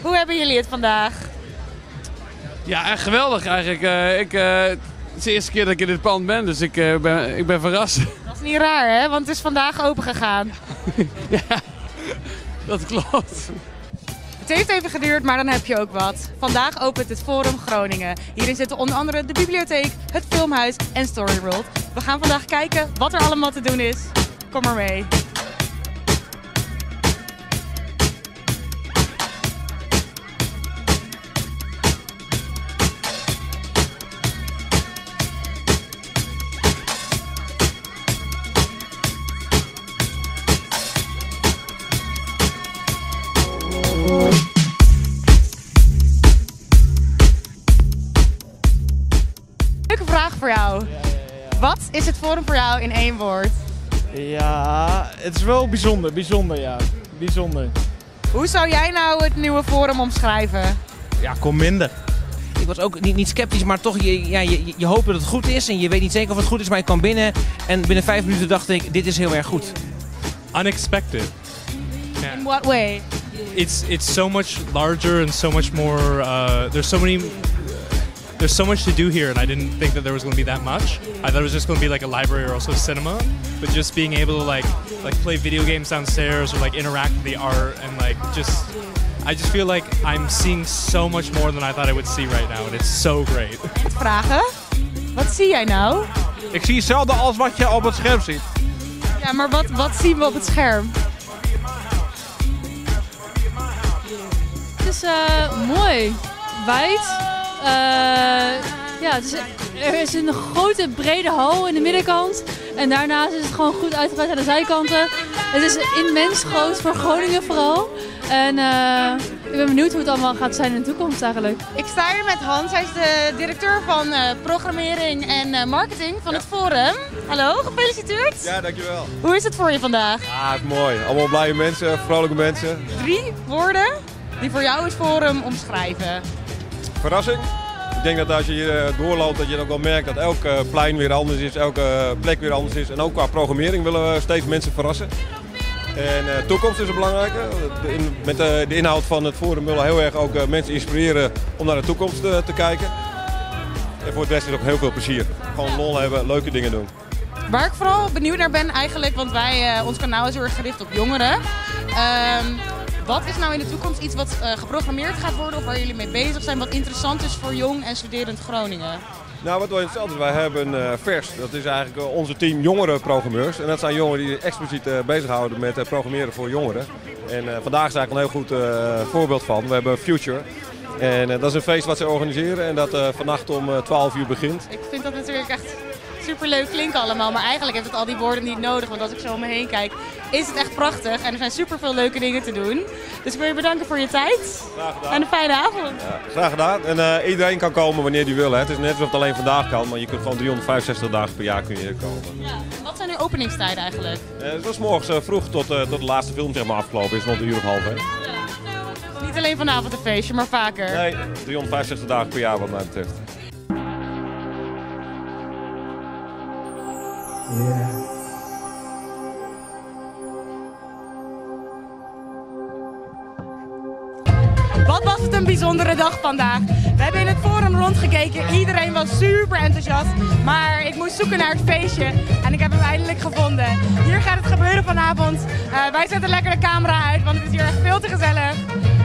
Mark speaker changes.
Speaker 1: Hoe hebben jullie het vandaag?
Speaker 2: Ja, echt geweldig eigenlijk. Het is de eerste keer dat ik in dit pand ben, dus ik ben verrast.
Speaker 1: Dat is niet raar, hè? Want het is vandaag open gegaan.
Speaker 2: Ja, dat klopt.
Speaker 1: Het heeft even geduurd, maar dan heb je ook wat. Vandaag opent het Forum Groningen. Hierin zitten onder andere de bibliotheek, het filmhuis en Storyworld. We gaan vandaag kijken wat er allemaal te doen is. Kom maar mee. Leuke vraag voor jou. Wat is het Forum voor jou in 1 woord?
Speaker 3: Ja, het is wel bijzonder, ja. Bijzonder.
Speaker 1: Hoe zou jij nou het nieuwe Forum omschrijven?
Speaker 3: Ja, kom minder.
Speaker 4: Ik was ook niet sceptisch, maar toch, je hoopt dat het goed is en je weet niet zeker of het goed is, maar je kwam binnen en binnen 5 minuten dacht ik, dit is heel erg goed.
Speaker 5: Unexpected.
Speaker 1: In what way?
Speaker 5: It's so much larger and so much more. There's so much to do here, and I didn't think that there was going to be that much. I thought it was just going to be like a library or also cinema, but just being able to like play video games downstairs or like interact with the art and I just feel like I'm seeing so much more than I thought I would see right now, and it's so great.
Speaker 1: Vragen? Wat zie jij nou?
Speaker 3: Ik zie hetzelfde als wat je op het scherm ziet.
Speaker 1: Ja, maar wat zien we op het scherm?
Speaker 6: Het is mooi, wijd. Er is een grote brede hal in de middenkant en daarnaast is het gewoon goed uitgebreid aan de zijkanten. Het is immens groot voor Groningen vooral en ik ben benieuwd hoe het allemaal gaat zijn in de toekomst eigenlijk.
Speaker 1: Ik sta hier met Hans, hij is de directeur van programmering en marketing van het Forum. Hallo, gefeliciteerd.
Speaker 7: Ja, dankjewel.
Speaker 1: Hoe is het voor je vandaag?
Speaker 7: Ah, het is mooi. Allemaal blije mensen, vrolijke mensen.
Speaker 1: 3 woorden die voor jou het Forum omschrijven.
Speaker 7: Verrassing. Ik denk dat als je hier doorloopt dat je ook wel merkt dat elk plein weer anders is, elke plek weer anders is. En ook qua programmering willen we steeds mensen verrassen. En toekomst is een belangrijke. Met de inhoud van het Forum willen we heel erg ook mensen inspireren om naar de toekomst te kijken. En voor het rest is ook heel veel plezier. Gewoon lol hebben, leuke dingen doen.
Speaker 1: Waar ik vooral benieuwd naar ben eigenlijk, want ons kanaal is heel erg gericht op jongeren. Wat is nou in de toekomst iets wat geprogrammeerd gaat worden of waar jullie mee bezig zijn, wat interessant is voor jong en studerend Groningen?
Speaker 7: Nou, wat wel interessant is, wij hebben VERS, dat is eigenlijk onze team jongere programmeurs. En dat zijn jongeren die expliciet bezighouden met programmeren voor jongeren. En vandaag is eigenlijk een heel goed voorbeeld van. We hebben Future. En dat is een feest wat ze organiseren en dat vannacht om 12 uur begint.
Speaker 1: Ik vind dat natuurlijk echt superleuk klinken allemaal, maar eigenlijk heeft het al die woorden niet nodig. Want als ik zo om me heen kijk, is het echt prachtig en er zijn superveel leuke dingen te doen. Dus ik wil je bedanken voor je tijd.
Speaker 7: Graag gedaan.
Speaker 1: En een fijne avond.
Speaker 7: Ja, graag gedaan. En iedereen kan komen wanneer die wil. Hè. Het is net alsof het alleen vandaag kan, maar je kunt gewoon 365 dagen per jaar kun je hier komen.
Speaker 1: Ja. Wat zijn uw openingstijden eigenlijk?
Speaker 7: Het was morgens vroeg tot de laatste film zeg maar, afgelopen is, rond 1 uur of half 1.
Speaker 1: Niet alleen vanavond een feestje, maar vaker.
Speaker 7: Nee, 365 dagen per jaar wat mij betreft.
Speaker 8: Yeah.
Speaker 1: Wat was het een bijzondere dag vandaag. We hebben in het Forum rondgekeken, iedereen was super enthousiast. Maar ik moest zoeken naar het feestje en ik heb hem eindelijk gevonden. Hier gaat het gebeuren vanavond. Wij zetten lekker de camera uit, want het is hier echt veel te gezellig.